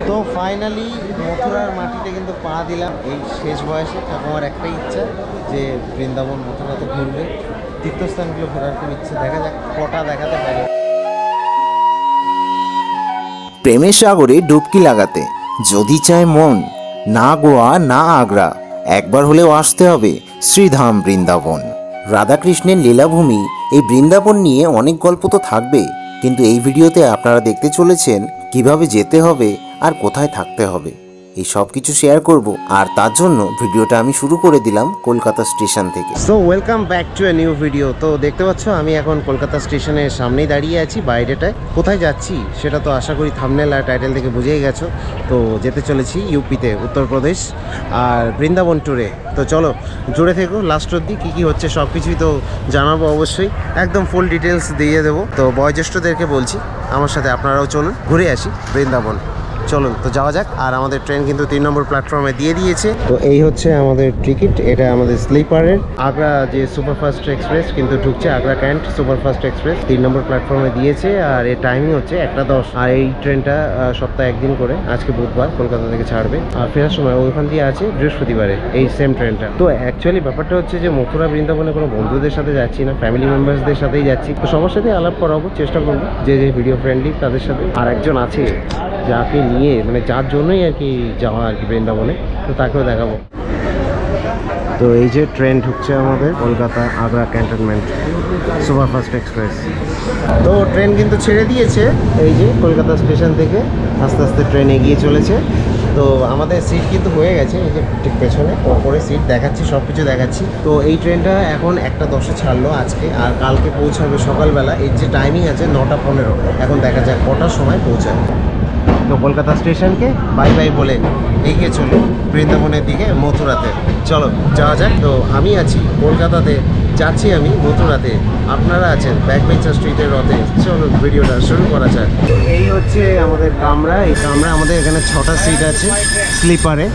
তো ফাইনালি মথুরার মাটিতে কিন্তু পা দিলাম এই শেষ বয়সে। ঠাকুমার একটাই ইচ্ছা যে বৃন্দাবন মথুরা তো ঘুরবে, তীর্থস্থানগুলো ঘোরার খুব ইচ্ছে। দেখা যাক কটা দেখাতে পারি। প্রেমের সাগরে ডুবকি লাগাতে যদি চায় মন, না গোয়া না আগ্রা, একবার হলেও আসতে হবে শ্রীধাম বৃন্দাবন। রাধাকৃষ্ণের লীলাভূমি এই বৃন্দাবন নিয়ে অনেক গল্প তো থাকবে, কিন্তু এই ভিডিওতে আপনারা দেখতে চলেছেন কিভাবে যেতে হবে আর কোথায় থাকতে হবে। এই সব কিছু শেয়ার করব, আর তার জন্য ভিডিওটা আমি শুরু করে দিলাম কলকাতা স্টেশন থেকে। So welcome back to a new video. তো দেখতে পাচ্ছ আমি এখন কলকাতা স্টেশনের সামনেই দাঁড়িয়ে আছি বাইরেটায়। কোথায় যাচ্ছি সেটা তো আশা করি থাম্বনেল আর টাইটেল থেকে বুঝেই গেছো। তো যেতে চলেছি ইউপিতে, উত্তরপ্রদেশ, আর বৃন্দাবন ট্যুরে। তো চলো জুড়ে থেকো লাস্ট অবধি, কী কী হচ্ছে সব কিছুই তো জানাবো অবশ্যই, একদম ফুল ডিটেলস দিয়ে দেবো। তো বয়োজ্যেষ্ঠদেরকে বলছি আমার সাথে আপনারাও চলুন, ঘুরে আসি বৃন্দাবন। চলুন তো যাওয়া যাক। আর আমাদের ট্রেন কিন্তু 3 নম্বর প্ল্যাটফর্মে দিয়ে দিয়েছে। তো এই হচ্ছে আমাদের টিকিট, এটা আমাদের স্লিপারের। আগ্রা যে সুপারফাস্ট এক্সপ্রেস কিন্তু ঢুকছে, আগ্রা ক্যান্ট সুপারফাস্ট এক্সপ্রেস 3 নম্বর প্ল্যাটফর্মে দিয়েছে। আর এর টাইমিং হচ্ছে 1:10। আর এই ট্রেনটা সপ্তাহে একদিন করে, আজকে বুধবার কলকাতা থেকে ছাড়বে, আর ফেরার সময় ওইখান দিয়ে আছে বৃহস্পতিবারে এই সেম ট্রেনটা। তো অ্যাকচুয়ালি ব্যাপারটা হচ্ছে যে মথুরা বৃন্দাবনে কোনো বন্ধুদের সাথে যাচ্ছি না, ফ্যামিলি মেম্বার্সদের সাথেই যাচ্ছি। তো সবার সাথে আলাপ করাবো, চেষ্টা করবো যে ভিডিও ফ্রেন্ডলি তাদের সাথে। আর একজন আছে যাকে নিয়ে, মানে যার জন্যই আর কি যাওয়া আর কি বৃন্দাবনে, তো তাকেও দেখাবো। তো এই যে ট্রেন ঢুকছে আমাদের Kolkata Agra cantonment superfast express. তো ট্রেন কিন্তু ছেড়ে দিয়েছে এই যে কলকাতা স্টেশন থেকে, আস্তে আস্তে ট্রেন এগিয়ে চলেছে। তো আমাদের সিট কিন্তু হয়ে গেছে, এই যে ঠিক পেছনে ওপরে সিট দেখাচ্ছি, সব কিছু দেখাচ্ছি। তো এই ট্রেনটা এখন 1:10-এ ছাড়লো আজকে, আর কালকে পৌঁছাবে সকালবেলা। এর যে টাইমিং আছে 9:15। এখন দেখা যাক কটার সময় পৌঁছায়। তো কলকাতা স্টেশনকে বাই বাই বলে এগিয়ে চলো বৃন্দাবনের দিকে, মথুরাতে। চলো যাওয়া যাক। তো আমি আছি কলকাতাতে, যাচ্ছি আমি মথুরাতে, আপনারা আছেন ব্যাকবেঞ্চার স্ট্রিটের রথে। চলো ভিডিওটা শুরু করা যাক। তো এই হচ্ছে আমাদের কামরা। এই কামরা আমাদের এখানে 6টা সিট আছে স্লিপারে।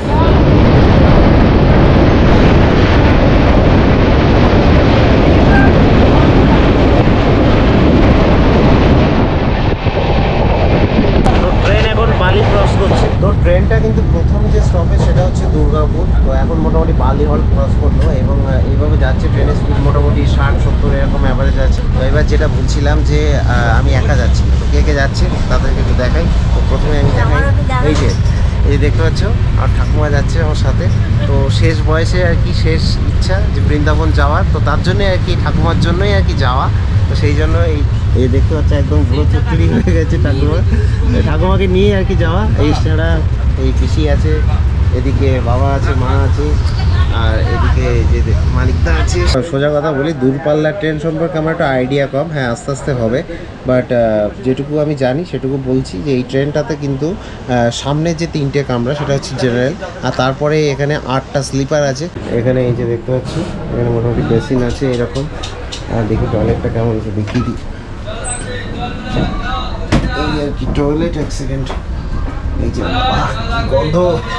তো ট্রেনটা কিন্তু প্রথম যে স্টপেজ সেটা হচ্ছে দুর্গাপুর। তো এখন মোটামুটি বালি হল ক্রস করলো এবং এইভাবে যাচ্ছে। ট্রেনের স্পিড মোটামুটি 60-70 এরকম অ্যাভারেজ আছে। তো এবার যেটা বলছিলাম যে আমি একা যাচ্ছি, তো কে কে যাচ্ছে তাদেরকে একটু দেখাই। তো প্রথমে আমি দেখাই, এই দেখতে পাচ্ছ আর ঠাকুমা যাচ্ছে আমার সাথে। তো শেষ বয়সে আর কি শেষ ইচ্ছা যে বৃন্দাবন যাওয়ার, তো তার জন্যই আর কি, ঠাকুমার জন্যই আর কি যাওয়া। তো সেই জন্য এই দেখতে পাচ্ছি একদম পুরো চুক্তি হয়ে গেছে ঠাকুমাকে নিয়ে আর কি যাওয়া। এই ছাড়া এই পিসি আছে, এদিকে বাবা আছে, মা আছে, আর এদিকে যে মালিকদা আছে। সোজা কথা বলি, দূরপাল্লার ট্রেন সম্পর্কে আমার একটা আইডিয়া কম। হ্যাঁ আস্তে আস্তে হবে, বাট যেটুকু আমি জানি সেটুকু বলছি যে এই ট্রেনটাতে কিন্তু সামনে যে 3টে কামরা সেটা হচ্ছে জেনারেল, আর তারপরে এখানে 8টা স্লিপার আছে। এখানে এই যে দেখতে পাচ্ছি এখানে মোটামুটি বেসিন আছে এরকম। আর দেখি টয়লেটটা কেমন আছে দেখিয়ে দিই। এই আর কি টয়লেট, এক সেকেন্ড। এই যে গন্ধ।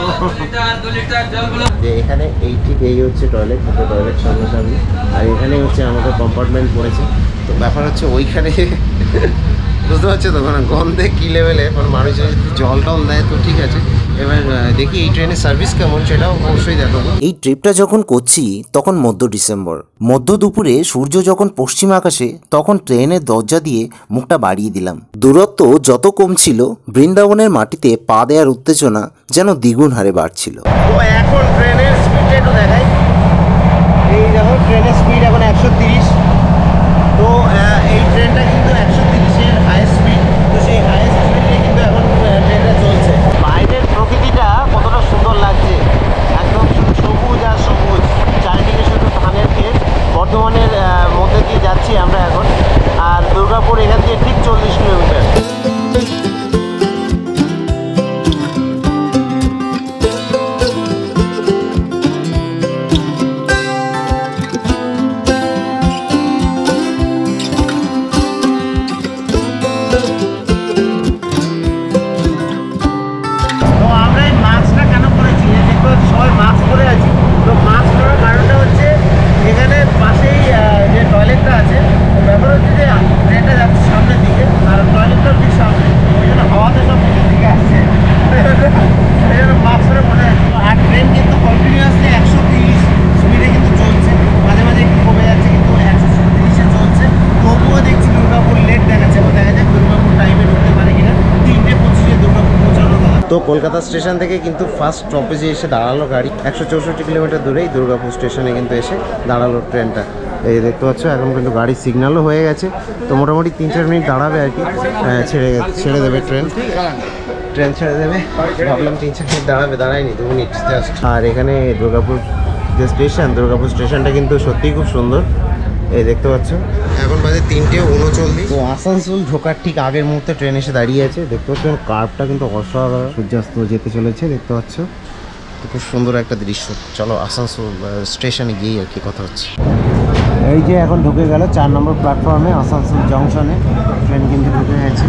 এখানে এই ঠিক এই হচ্ছে টয়লেট, দুটো টয়লেট সামনাসামনি। আর এখানে হচ্ছে আমাদের কম্পার্টমেন্ট পড়েছে। তো ব্যাপার হচ্ছে ওইখানে বুঝতে পারছো তো, মানে গন্ধে কী লেভেলে, মানে মানুষ যদি জল টল দেয় তো ঠিক আছে। এবার দেখি এই ট্রেনের সার্ভিস কেমন সেটাও অবশ্যই দেখাবো। এই ট্রিপটা যখন করছি তখন মধ্য ডিসেম্বর, মধ্য দুপুরে সূর্য যখন পশ্চিম আকাশে, তখন ট্রেনের দরজা দিয়ে মুখটা বাড়িয়ে দিলাম। দূরত্ব যত কম ছিল, বৃন্দাবনের মাটিতে পা দেওয়ার উত্তেজনা যেন দ্বিগুণ হারে বাড়ছিল। তো এখন ট্রেনের স্পিডটা একটু দেখাই। এই দেখো ট্রেনের স্পিড এখন 130। তো এই ট্রেনটা কিন্তু 130-এর হাইয়েস্ট স্পিড। তো সেই হাইয়েস্ট স্পিডে কিন্তু এখন ট্রেনটা চলছে। বাইরের প্রকৃতিটা কতটা সুন্দর লাগছে, একদম শুধু সবুজ আর সবুজ, চারিদিকে শুধু ধানের ক্ষেত। বর্ধমানের মধ্যে দিয়ে যাচ্ছি আমরা এখন, আর দুর্গাপুর এখান দিয়ে ঠিক 40 কিলোমিটার। তো কলকাতা স্টেশন থেকে কিন্তু ফার্স্ট স্টপেজে এসে দাঁড়ালো গাড়ি। 164 কিলোমিটার দূরেই দুর্গাপুর স্টেশনে কিন্তু এসে দাঁড়ালো ট্রেনটা। এই দেখতে পাচ্ছ এখন কিন্তু গাড়ির সিগন্যালও হয়ে গেছে, তো মোটামুটি 3-4 মিনিট দাঁড়াবে আর কি, ছেড়ে দেবে ট্রেন ছেড়ে দেবে। ভাবলাম 3-4 মিনিট দাঁড়াবে, দাঁড়ায়নি, 2 মিনিট জাস্ট। আর এখানে দুর্গাপুর যে স্টেশন, দুর্গাপুর স্টেশনটা কিন্তু সত্যিই খুব সুন্দর। এই দেখতে পাচ্ছ এখন বাজে 3:39। তো আসানসোল ঢোকার ঠিক আগের মুহূর্তে ট্রেন এসে দাঁড়িয়ে আছে। দেখতে পাচ্ছ কার্ভটা কিন্তু অসাধারণ, সূর্যাস্ত যেতে চলেছে, দেখতে পাচ্ছ খুব সুন্দর একটা দৃশ্য। চলো আসানসোল স্টেশনে গিয়ে আর কি কথা হচ্ছে। এই যে এখন ঢুকে গেল 4 নম্বর প্ল্যাটফর্মে আসানসোল জংশনে, ট্রেন কিন্তু ঢুকে গেছে।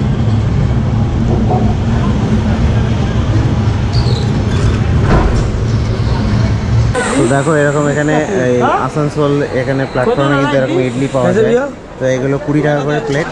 তো দেখো এরকম এখানে আসানসোল এখানে প্ল্যাটফর্মে কিন্তু এরকম ইডলি পাওয়া যায়, তো এগুলো 20 টাকা করে প্লেট।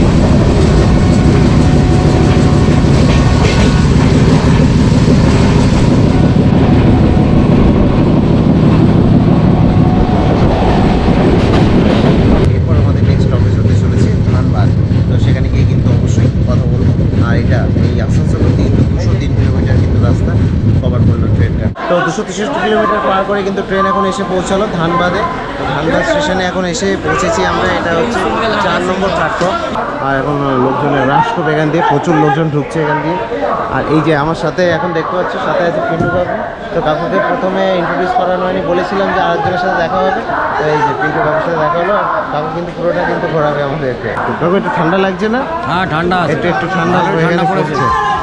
এরপর আমাদের নেক্সট স্টপেজ হতে চলেছে ধানবাদ, তো সেখানে গিয়ে কিন্তু অবশ্যই কথা বলবো। আর এটা এই আসানসোল কিন্তু 203 কিলোমিটার কিন্তু রাস্তা কভার করলো ট্রেনটা। তো 263 কিলোমিটার পার করে কিন্তু ট্রেন এখন এসে পৌঁছালো ধানবাদে। ধানবাদ স্টেশনে এখন এসে পৌঁছেছি আমরা। এটা হচ্ছে 4 নম্বর প্ল্যাটফর্ম। আর এখন লোকজনের রাশ খুব, এখান দিয়ে প্রচুর লোকজন ঢুকছে এখান দিয়ে। আর এই যে আমার সাথে এখন দেখতে পাচ্ছি সাথে আছে পিন্টু কাকু। তো কাকুকে প্রথমে ইন্ট্রোডিউস করানো হয়নি, বলেছিলাম যে আরেকজনের সাথে দেখা হবে। তো এই যে পিন্টু কাকুর সাথে দেখা হলো। কাকু কিন্তু পুরোটা কিন্তু ঘোরাবে আমাদেরকে। কাকু একটু ঠান্ডা লাগছে না? হ্যাঁ ঠান্ডা, একটু ঠান্ডা পড়ছে।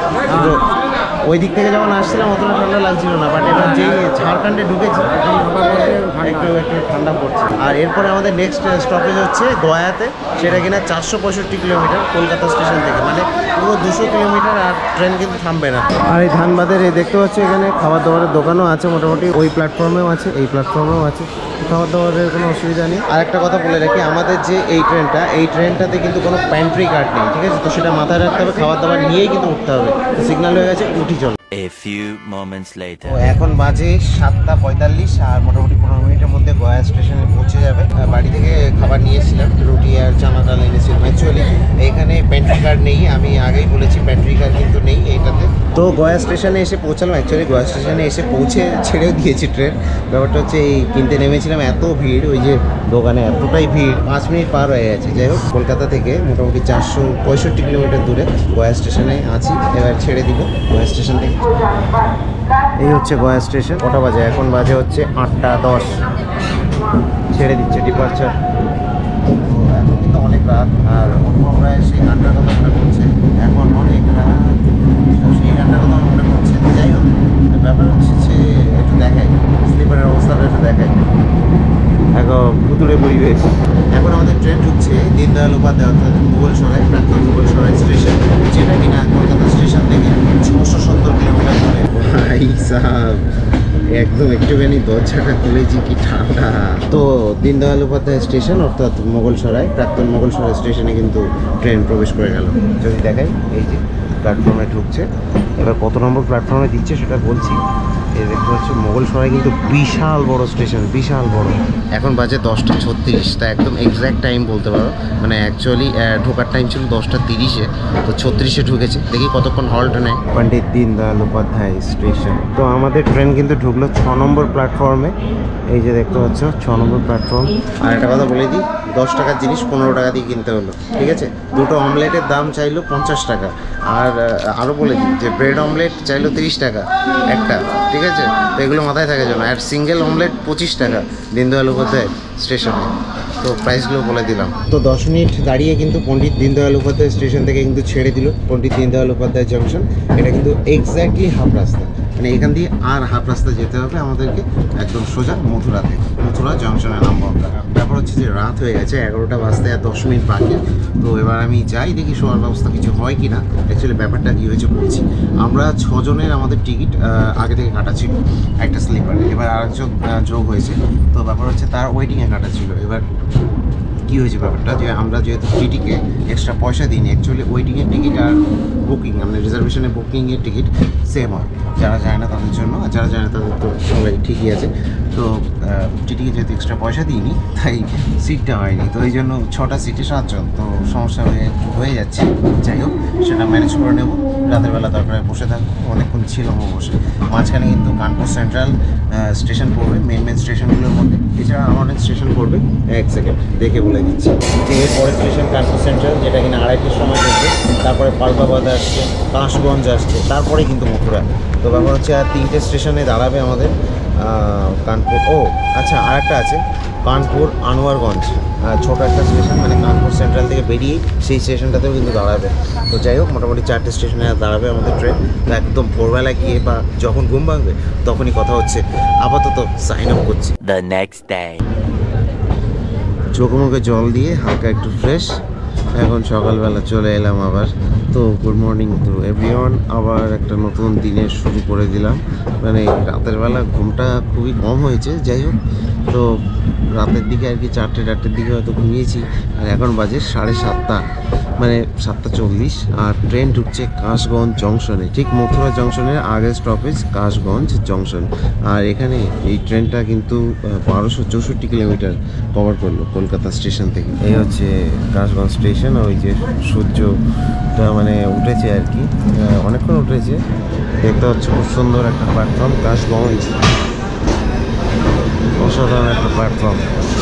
ওই দিক থেকে যখন আসছিলাম অতটা ঠান্ডা লাগছিল না, বাট এবার যেই ঝাড়খণ্ডে ঢুকেছি একটু ঠান্ডা পড়ছে। আর এরপরে আমাদের নেক্সট স্টপেজ হচ্ছে গয়াতে, সেটা কিনা 465 কিলোমিটার কলকাতা স্টেশন থেকে, মানে পুরো 200 কিলোমিটার। আর ট্রেন কিন্তু থামবে না। আর এই ধানবাদের এই দেখতে পাচ্ছি এখানে খাবার দাবারের দোকানও আছে মোটামুটি, ওই প্ল্যাটফর্মেও আছে, এই প্ল্যাটফর্মেও আছে। খাবার দাবারের কোনো অসুবিধা নেই। আর একটা কথা বলে রাখি, আমাদের যে এই ট্রেনটাতে কিন্তু কোনো প্যান্ট্রি কার্ড নেই, ঠিক আছে? তো সেটা মাথায় রাখতে হবে, খাবার দাবার নিয়েই কিন্তু উঠতে হবে। সিগন্যাল হয়ে গেছে, উঠি চল। A few moments later. তো এখন বাজে 7:45 আর মোটামুটি 15 মিনিটের মধ্যে গয়া স্টেশনে পৌঁছে যাবে। বাড়ি থেকে খাবার নিয়ে এসেছিলাম, রুটি আর চানা ডাল এনেছিলাম। অ্যাকচুয়ালি এখানে প্যান্ট্রি কার্ড নেই, আমি আগেই বলেছি প্যান্ট্রি কার্ড কিন্তু নেই এইটাতে। তো গয়া স্টেশনে এসে পৌঁছালাম। অ্যাকচুয়ালি গয়া স্টেশনে এসে পৌঁছে ছেড়েও দিয়েছি ট্রেন। ব্যাপারটা হচ্ছে এই কিনতে নেমেছিলাম, এত ভিড়, ওই যে দোকানে এতটাই ভিড়, 5 মিনিট পার হয়ে গেছে। যাই হোক, কলকাতা থেকে মোটামুটি 465 কিলোমিটার দূরে গয়া স্টেশনে আছি। এবার ছেড়ে দিব গয়া স্টেশন থেকে। এই হচ্ছে গয়া স্টেশন। কটা বাজে? এখন বাজে হচ্ছে 8:10। ছেড়ে দিচ্ছে ডিপার্চার। তো এখন কিন্তু অনেক রাত, আর আমরা সেই গানটার কথা মনে পড়ছে। এখন অনেক রাত, সেই গানটার কথা মনে পড়ছে। যাই হোক, ব্যাপার হচ্ছে যে একটু দেখাই স্লিপারের অবস্থাটা, একটু দেখাই। এখন ভুতুড়ে পরিবেশ। এখন আমাদের ট্রেন ঢুকছে দীনদয়াল উপাধ্যায় অর্থাৎ মুঘলসরাই, প্রাক্তন মুঘলসরাই স্টেশন, যেটা কিনা কলকাতা স্টেশন থেকে 670 কিলোমিটার দূরে। ভাই সাহেব, একদম একটুখানি দরজাটা খুলেছি, কি ঠান্ডা। তো দীনদয়াল উপাধ্যায় স্টেশন অর্থাৎ মুঘলসরাই, প্রাক্তন মুঘলসরাই স্টেশনে কিন্তু ট্রেন প্রবেশ করে গেল। যদি দেখাই, এই যে প্ল্যাটফর্মে ঢুকছে। এবার কত নম্বর প্ল্যাটফর্মে দিচ্ছে সেটা বলছি। এই দেখতে পাচ্ছি মুঘলসরাই কিন্তু বিশাল বড় স্টেশন, বিশাল বড়। এখন বাজে 10:36, তা একদম এক্স্যাক্ট টাইম বলতে পারো। মানে অ্যাকচুয়ালি ঢোকার টাইম ছিল 10:30-এ, তো 36-এ ঢুকেছে। দেখি কতক্ষণ হল্ট নেয়। পণ্ডিত দীনদয়াল উপাধ্যায় স্টেশন। তো আমাদের ট্রেন কিন্তু ঢুকলো 6 নম্বর প্ল্যাটফর্মে। এই যে দেখতে পাচ্ছ 6 নম্বর প্ল্যাটফর্ম। আর একটা কথা বলে দিই, 10 টাকার জিনিস 15 টাকা দিয়ে কিনতে হলো, ঠিক আছে? দুটো অমলেটের দাম চাইলো 50 টাকা। আর আরও বলে দিই যে ব্রেড অমলেট চাইলো 30 টাকা একটা, ঠিক আছে? তো এগুলো মাথায় থাকে যেন। আর সিঙ্গেল অমলেট 25 টাকা দীনদয়াল উপাধ্যায় স্টেশনে। তো প্রাইসগুলো বলে দিলাম। তো 10 মিনিট দাঁড়িয়ে কিন্তু পণ্ডিত দীনদয়াল উপাধ্যায় স্টেশন থেকে কিন্তু ছেড়ে দিল পণ্ডিত দীনদয়াল উপাধ্যায় জংশন। এটা কিন্তু এক্স্যাক্টলি হাফ রাস্তা, মানে এখান দিয়ে আর হাফ রাস্তা যেতে হবে আমাদেরকে, একদম সোজা মথুরাতে। মথুরা জংশনে নামবো আমরা। ব্যাপার হচ্ছে যে রাত হয়ে গেছে, 11টা বাজতে আর 10 মিনিট বাকি। তো এবার আমি যাই, দেখি শোয়ার ব্যবস্থা কিছু হয় কি না। অ্যাকচুয়ালি ব্যাপারটা কী হয়েছে বলছি। আমরা 6 জনের আমাদের টিকিট আগে থেকে কাটা ছিল একটা স্লিপারে, এবার আরেকজন যোগ হয়েছে। তো ব্যাপার হচ্ছে তার ওয়েটিংয়ে কাটা ছিল। এবার কী হয়েছে ব্যাপারটা, যে আমরা যেহেতু টিটিকে এক্সট্রা পয়সা দিইনি, অ্যাকচুয়ালি ওয়েটিংয়ের টিকিট আর বুকিং, মানে রিজার্ভেশনের বুকিংয়ের টিকিট সেম হয়। যারা যায় না তাদের জন্য, আর যারা যায় না তাদের তো সবাই ঠিকই আছে। তো টিটিকে যেহেতু এক্সট্রা পয়সা দিইনি, তাই সিটটা হয়নি। তো এই জন্য 6টা সিটে 7 জন, তো সমস্যা হয়ে যাচ্ছে। যাই হোক, সেটা ম্যানেজ করে নেব। রাতের বেলা দরকার বসে থাকবো, অনেকক্ষণ ছিলাম বসে। মাঝখানে কিন্তু কানপুর সেন্ট্রাল স্টেশন পড়বে, মেন স্টেশনগুলোর মধ্যে। এছাড়া আমার অনেক স্টেশন পড়বে, এক সেকেন্ড দেখে বলে দিচ্ছি। যে এর পরের স্টেশন কানপুর সেন্ট্রাল, যেটা কিনা 2:30টার সময় পড়বে। তারপরে পালকাবাদ আসছে, কাশগঞ্জ আসছে, তারপরে কিন্তু মথুরা। তো ব্যাপার হচ্ছে আর 3টে স্টেশনে দাঁড়াবে আমাদের কানপুর। ও আচ্ছা, আর একটা আছে কানপুর আনোয়ারগঞ্জ, ছোটো একটা স্টেশন, মানে কানপুর সেন্ট্রাল থেকে বেরিয়ে সেই স্টেশনটাতেও কিন্তু দাঁড়াবে। তো যাই হোক, মোটামুটি 4টে স্টেশনে দাঁড়াবে আমাদের ট্রেন। তো একদম ভোরবেলা গিয়ে বা যখন ঘুম ভাঙবে তখনই কথা হচ্ছে। আপাতত সাইন আপ করছি। The next day. চোখে মুখে জল দিয়ে হালকা একটু ফ্রেশ, এখন সকালবেলা চলে এলাম আবার। তো গুড মর্নিং টু এভরিওয়ান, আবার একটা নতুন দিনের শুরু করে দিলাম। মানে রাতের বেলা ঘুমটা খুবই কম হয়েছে, যাই হোক। তো রাতের দিকে আর কি 4টে-4টের দিকে হয়তো ঘুমিয়েছি, আর এখন বাজে 7:30, মানে 7:40। আর ট্রেন ঢুকছে কাশগঞ্জ জংশনে, ঠিক মথুরা জংশনের আগের স্টপেজ কাশগঞ্জ জংশন। আর এখানে এই ট্রেনটা কিন্তু 1264 কিলোমিটার কভার করলো কলকাতা স্টেশন থেকে। এই হচ্ছে কাশগঞ্জ স্টেশন, ওই যে সূর্যটা মানে উঠেছে আর কি, অনেকক্ষণ উঠেছে। দেখতে হচ্ছে খুব সুন্দর একটা প্ল্যাটফর্ম কাশগঞ্জ, অসাধারণ একটা প্ল্যাটফর্ম।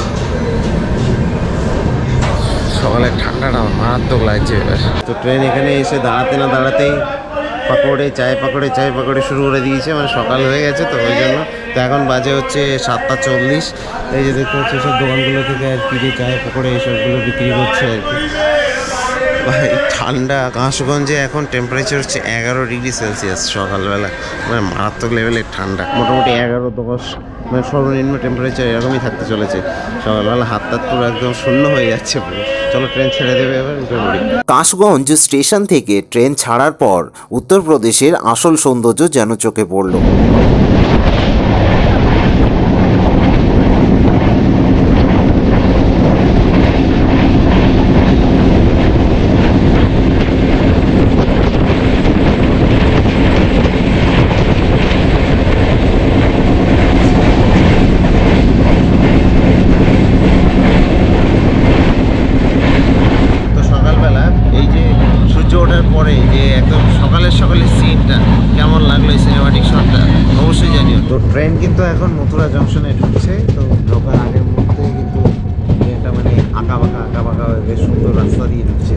সকালে ঠান্ডাটা মারাত্মক লাগছে এবার। তো ট্রেন এখানে এসে দাঁড়াতে না দাঁড়াতেই পাকোড়ে চায় পাকোড়ে শুরু করে দিয়েছে, মানে সকাল হয়ে গেছে তো ওই জন্য। তো এখন বাজে হচ্ছে 7:40। এই যে দেখতে হচ্ছে সব দোকানগুলো থেকে আর কি যে চায় পাকোড়ে এইসবগুলো বিক্রি করছে আর কি। ভাই ঠান্ডা, কাশগঞ্জে এখন টেম্পারেচার হচ্ছে 11°C সকালবেলা, মানে মারাত্মক লেভেলের ঠান্ডা। মোটামুটি 11-10 মানে সর্বনিম্ন টেম্পারেচার এরকমই থাকতে চলেছে সকালবেলা। হাত পুরো একদম শূন্য হয়ে যাচ্ছে পুরো। চলো ট্রেন ছেড়ে দেবে, এবার উঠে পড়ি। কাশগঞ্জ স্টেশন থেকে ট্রেন ছাড়ার পর উত্তরপ্রদেশের আসল সৌন্দর্য যেন চোখে পড়ল। তো ট্রেন কিন্তু এখন মথুরা জংশনে ঢুকছে। তো ঢোকার আগের মুহূর্তে কিন্তু ট্রেনটা মানে আঁকা বাঁকা বেশ সুন্দর রাস্তা দিয়ে ঢুকছে।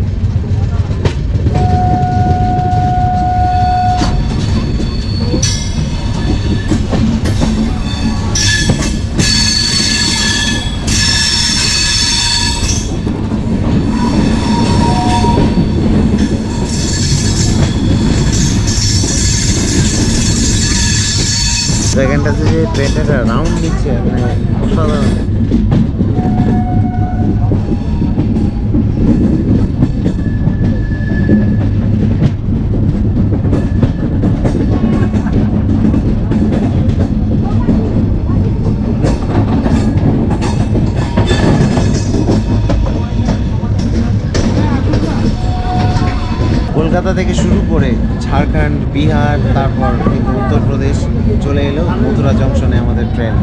সেকেন্ডটাতে যে ট্রেনটা রাউন্ড নিচ্ছে, মানে অসাধারণ। কলকাতা থেকে শুরু করে ঝাড়খণ্ড, বিহার, তারপর কিন্তু উত্তরপ্রদেশ চলে এলো মথুরা জংশনে আমাদের ট্রেন।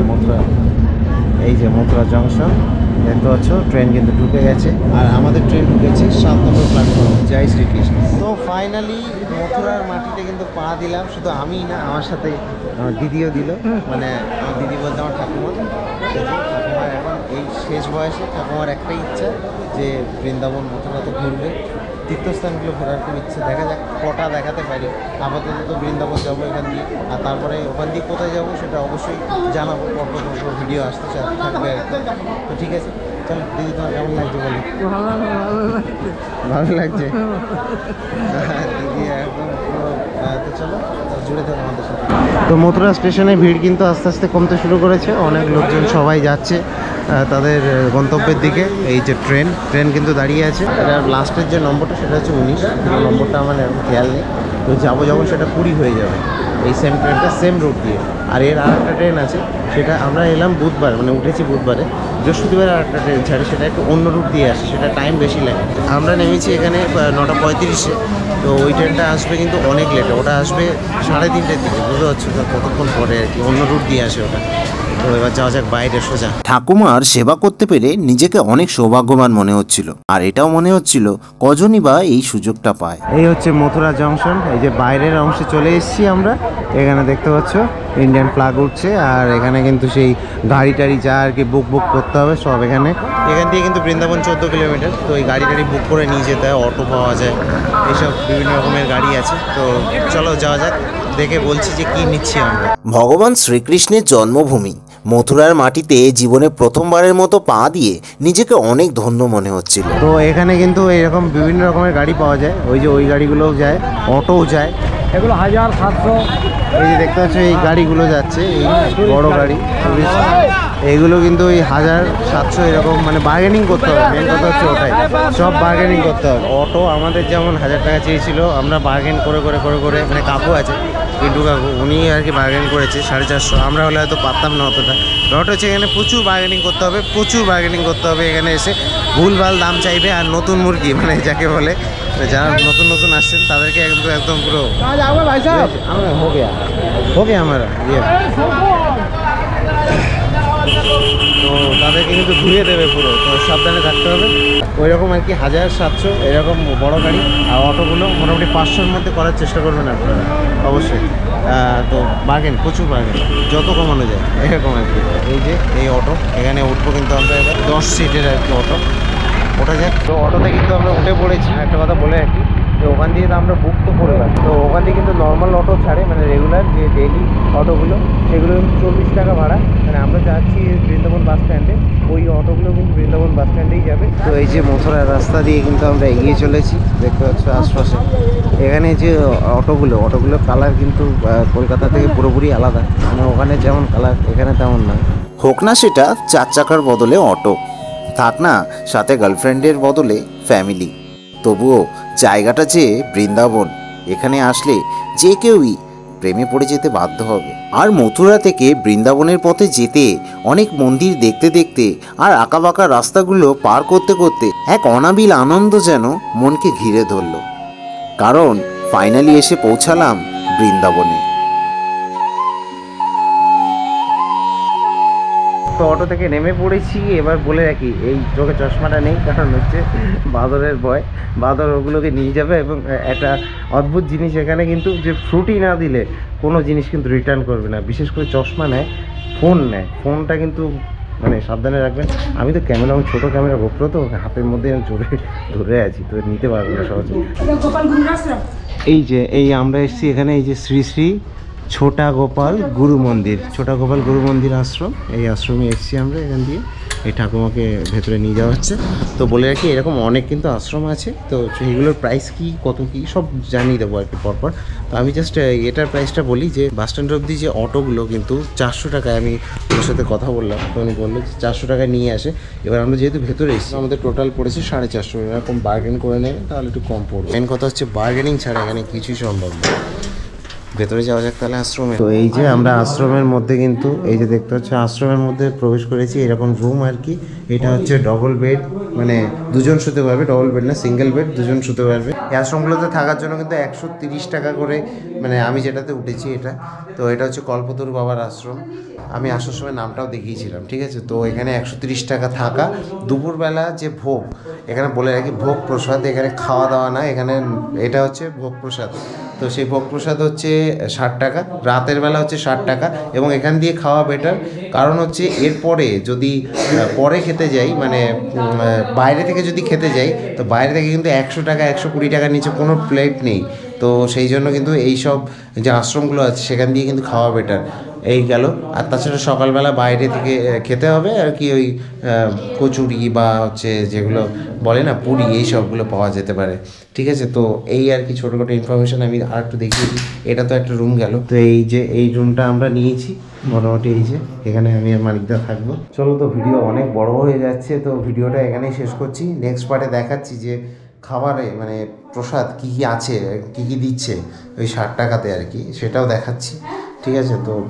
এই যে মথুরা জংশন দেখতে পাচ্ছ, ট্রেন কিন্তু ঢুকে গেছে। আর আমাদের ট্রেন ঢুকেছে 7 নম্বর প্ল্যাটফর্ম। জয় শ্রীকৃষ্ণ। তো ফাইনালি মথুরার মাটিতে কিন্তু পা দিলাম। শুধু আমিই না, আমার সাথে আমার দিদিও দিল। মানে আমার দিদি বলতে আমার ঠাকুমা। ঠাকুমার এখন এই শেষ বয়সে ঠাকুমার একটাই ইচ্ছা যে বৃন্দাবন মথুরাতে ঘুরবে, তীর্থস্থানগুলো ঘোরার খুব ইচ্ছে। দেখা যাক কটা দেখাতে পারি। আপাতত তো বৃন্দাবন যাবো এখান দিয়ে, আর তারপরে ওখান দিয়ে কোথায় যাবো সেটা অবশ্যই জানাবো। পরপর ভিডিও আসতে থাকবে। তো ঠিক আছে, চলো দিদি তোমার কেমন লাগছে বলি। ভালো লাগছে দিদি একদম পুরো। তো চলো জুড়ে থাকো আমাদের সাথে। তো মথুরা স্টেশনে ভিড় কিন্তু আস্তে আস্তে কমতে শুরু করেছে। অনেক লোকজন সবাই যাচ্ছে তাদের গন্তব্যের দিকে। এই যে ট্রেন কিন্তু দাঁড়িয়ে আছে। এটা লাস্টের যে নম্বরটা সেটা হচ্ছে 19, নম্বরটা আমার খেয়াল নেই। তো যাবো যখন সেটা 20 হয়ে যাবে এই সেম ট্রেনটা, সেম রুট দিয়ে। আর এর আর একটা ট্রেন আছে, সেটা আমরা এলাম বুধবার, মানে উঠেছি বুধবারে। বৃহস্পতিবার আর একটা ট্রেন ছাড়ে, সেটা একটু অন্য রুট দিয়ে আসে, সেটা টাইম বেশি লাগে। আমরা নেমেছি এখানে 9:35-এ, তো ওই ট্রেনটা আসবে কিন্তু অনেক লেটে, ওটা আসবে 3:30-এর দিকে, বুঝতে পারছো তো কতক্ষণ পরে আর কি, অন্য রুট দিয়ে আসে ওটা। তো এবার যাওয়া যাক বাইরে সোজা। ঠাকুমার সেবা করতে পেরে নিজেকে অনেক সৌভাগ্যবান মনে হচ্ছিল, আর এটাও মনে হচ্ছিল কজনই বা এই সুযোগটা পায়। এই হচ্ছে মথুরা জংশন, এই যে বাইরের অংশে চলে এসেছি আমরা। এখানে দেখতে পাচ্ছ ইন্ডিয়ান ফ্ল্যাগ উঠছে, আর এখানে কিন্তু সেই গাড়ি টাড়ি যা আর কি বুক করতে হবে সব এখান দিয়ে কিন্তু বৃন্দাবন 14 কিলোমিটার। তো এই গাড়ি টাড়ি বুক করে নিয়ে যেতে হয়, অটো পাওয়া যায়, এইসব বিভিন্ন রকমের গাড়ি আছে। তো চলো যাওয়া যাক, দেখে বলছি যে কি নিচ্ছি আমরা। ভগবান শ্রীকৃষ্ণের জন্মভূমি মথুরার মাটিতে জীবনে প্রথমবারের মতো পা দিয়ে নিজেকে অনেক ধন্য মনে হচ্ছিল। তো এখানে কিন্তু এরকম বিভিন্ন রকমের গাড়ি পাওয়া যায়, ওই যে ওই গাড়িগুলোও যায়, অটোও যায়, এগুলো 1700। এই যে দেখতে পাচ্ছ এই গাড়িগুলো যাচ্ছে, এই বড় গাড়ি এইগুলো কিন্তু ওই 1700 এরকম, মানে বার্গেনিং করতে হবে, মেন কথা হচ্ছে ওটাই, সব বার্গেনিং করতে হবে। অটো আমাদের যেমন 1000 টাকা চেয়েছিল, আমরা বার্গেন করে মানে কাকু আছে পিন্টু কাকু, উনি আর কি বার্গেন করেছে 450, আমরা হলে হয়তো পারতাম না অতটা। ব্যাপারটা হচ্ছে এখানে প্রচুর বার্গেনিং করতে হবে, এখানে এসে ভুলভাল দাম চাইবে। আর নতুন মুরগি মানে যাকে বলে, যারা নতুন আসছেন তাদেরকে একদম পুরো হোকে আমার তো তাদেরকে কিন্তু ঘুরিয়ে দেবে পুরো, তো সাবধানে থাকতে হবে। ওই রকম আর কি 1700 এরকম বড় গাড়ি, আর অটোগুলো মোটামুটি 500-এর মধ্যে করার চেষ্টা করবেন আপনারা অবশ্যই। তো প্রচুর বার্গেন, যত কমানো যায় এরকম আর কি। এই যে এই অটো, এখানে উঠবো কিন্তু আমরা এবার 10 সিটের আর কি অটো, ওঠা যাক। তো অটোতে কিন্তু আমরা উঠে পড়েছি। একটা কথা বলে রাখি, তো ওখান দিয়ে তো আমরা বুক তো করে রাখি, তো ওখান দিয়ে কিন্তু নর্মাল অটো ছাড়ে, মানে রেগুলার যে ডেইলি অটোগুলো, সেগুলো কিন্তু 40 টাকা ভাড়া। মানে আমরা যাচ্ছি বৃন্দাবন বাস স্ট্যান্ডে, ওই অটোগুলো কিন্তু বৃন্দাবন বাস স্ট্যান্ডেই যাবে। তো এই যে মথুরার রাস্তা দিয়ে কিন্তু আমরা এগিয়ে চলেছি, দেখতে পাচ্ছ আশপাশে। এখানে যে অটোগুলো কালার কিন্তু কলকাতা থেকে পুরোপুরি আলাদা, মানে ওখানে যেমন কালার এখানে তেমন না। হোক না সেটা 4 চাকার বদলে অটো, থাক না সাথে গার্লফ্রেন্ডের বদলে ফ্যামিলি, তবুও জায়গাটা যে বৃন্দাবন, এখানে আসলে যে কেউই প্রেমে পড়ে যেতে বাধ্য হবে। আর মথুরা থেকে বৃন্দাবনের পথে যেতে অনেক মন্দির দেখতে দেখতে আর আঁকাবাঁকা রাস্তাগুলো পার করতে করতে এক অনাবিল আনন্দ যেন মনকে ঘিরে ধরল, কারণ ফাইনালি এসে পৌঁছালাম বৃন্দাবনে। তো অটো থেকে নেমে পড়েছি। এবার বলে রাখি, এই চোখে চশমাটা নেই, কারণ হচ্ছে বাঁদরের ভয়, বাঁদর ওগুলোকে নিয়ে যাবে। এবং একটা অদ্ভুত জিনিস এখানে কিন্তু, যে ফ্রুটি না দিলে কোনো জিনিস কিন্তু রিটার্ন করবে না, বিশেষ করে চশমা নেয়, ফোন নেয়, ফোনটা কিন্তু মানে সাবধানে রাখবেন। আমি তো ক্যামেরা, আমার ছোটো ক্যামেরা গোপ্রো, তো হাতের মধ্যে ধরে আছি, তো নিতে পারবো না সহজে। এই আমরা এসেছি এখানে, এই যে শ্রী শ্রী ছোটা গোপাল গুরু মন্দির আশ্রম, এই আশ্রমে এসেছি আমরা। এখান দিয়ে এই ঠাকুমাকে ভেতরে নিয়ে যাওয়া হচ্ছে। তো বলে রাখি, এরকম অনেক কিন্তু আশ্রম আছে, তো সেইগুলোর প্রাইস কি কত কি সব জানিয়ে দেবো আর কি পরপর। তো আমি জাস্ট এটার প্রাইসটা বলি, যে বাস স্ট্যান্ড অবধি যে অটোগুলো কিন্তু 400 টাকায়, আমি ওর সাথে কথা বললাম, তো উনি বললো যে 400 টাকায় নিয়ে আসে। এবার আমরা যেহেতু ভেতরে এসেছি, আমাদের টোটাল পড়েছে 450, এরকম বার্গেন করে নেবেন তাহলে একটু কম পড়বে। মেন কথা হচ্ছে বার্গেনিং ছাড়া এখানে কিছুই সম্ভব না। ভেতরে যাওয়া যাক তাহলে আশ্রমে। তো এই যে আমরা আশ্রমের মধ্যে কিন্তু, এই যে দেখতে হচ্ছে আশ্রমের মধ্যে প্রবেশ করেছি, এরকম রুম আর কি। এটা হচ্ছে ডবল বেড, মানে দুজন শুতে পারবে, ডবল বেড না, সিঙ্গেল বেড, দুজন শুতে পারবে। এই আশ্রমগুলোতে থাকার জন্য কিন্তু 130 টাকা করে, মানে আমি যেটাতে উঠেছি এটা। তো এটা হচ্ছে কল্পতরু বাবার আশ্রম, আমি আসার সময় নামটাও দেখিয়েছিলাম, ঠিক আছে। তো এখানে 130 টাকা থাকা। দুপুরবেলা যে ভোগ, এখানে বলে রাখি ভোগ প্রসাদ, এখানে খাওয়া দাওয়া না, এখানে এটা হচ্ছে ভোগ প্রসাদ। তো সেই ভোগ প্রসাদ হচ্ছে 60 টাকা, রাতের বেলা হচ্ছে 60 টাকা। এবং এখান দিয়ে খাওয়া বেটার, কারণ হচ্ছে এরপরে যদি পরে খেতে যাই, মানে বাইরে থেকে যদি খেতে যাই, তো বাইরে থেকে কিন্তু 100 টাকা 120 টাকার নিচে কোনো প্লেট নেই। তো সেই জন্য কিন্তু এই সব যে আশ্রমগুলো আছে সেখান দিয়ে কিন্তু খাওয়া বেটার। এই গেল। আর তাছাড়া সকালবেলা বাইরে থেকে খেতে হবে আর কি, ওই কচুরি বা হচ্ছে যেগুলো বলে না পুরি, এই সবগুলো পাওয়া যেতে পারে, ঠিক আছে। তো এই আর কি ছোটোখাটো ইনফরমেশান আমি আর একটু দেখিয়ে দিই। এটা তো একটা রুম গেল। তো এই যে এই রুমটা আমরা নিয়েছি মোটামুটি, এই যে এখানে আমি আর মালিকদা থাকবো। চলো, তো ভিডিও অনেক বড় হয়ে যাচ্ছে, তো ভিডিওটা এখানেই শেষ করছি। নেক্সট পার্টে দেখাচ্ছি যে খাবারে মানে প্রসাদ কী কী আছে, কী কী দিচ্ছে ওই 60 টাকাতে আর কি, সেটাও দেখাচ্ছি, ঠিক আছে। তো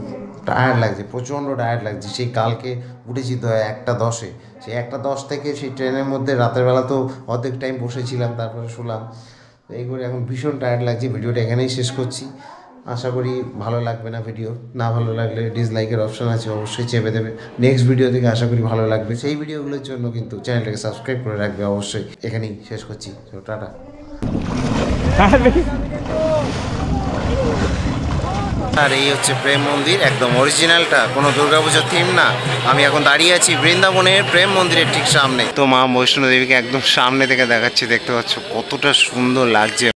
টায়ার্ড লাগছে, প্রচণ্ড টায়ার্ড লাগছে। সেই কালকে উঠেছি তো 1:10-এ, সেই 1:10 থেকে সেই ট্রেনের মধ্যে রাতের বেলা তো অর্ধেক টাইম বসেছিলাম, তারপরে শুলাম। তো এই করে এখন ভীষণ টায়ার্ড লাগছে। ভিডিওটা এখানেই শেষ করছি। আশা করি ভালো লাগবে না ভিডিও, না ভালো লাগলে ডিসলাইকের অপশান আছে, অবশ্যই চেপে দেবে। নেক্সট ভিডিও থেকে আশা করি ভালো লাগবে। সেই ভিডিওগুলোর জন্য কিন্তু চ্যানেলটাকে সাবস্ক্রাইব করে রাখবে অবশ্যই। এখানেই শেষ করছি, তো টাটা। আর এই হচ্ছে প্রেম মন্দির, একদম অরিজিনালটা, কোনো দুর্গাপুজোর থিম না। আমি এখন দাঁড়িয়ে আছি বৃন্দাবনের প্রেম মন্দিরের ঠিক সামনে। তো মা বৈষ্ণো দেবীকে একদম সামনে থেকে দেখাচ্ছি, দেখতে পাচ্ছ কতটা সুন্দর লাগছে।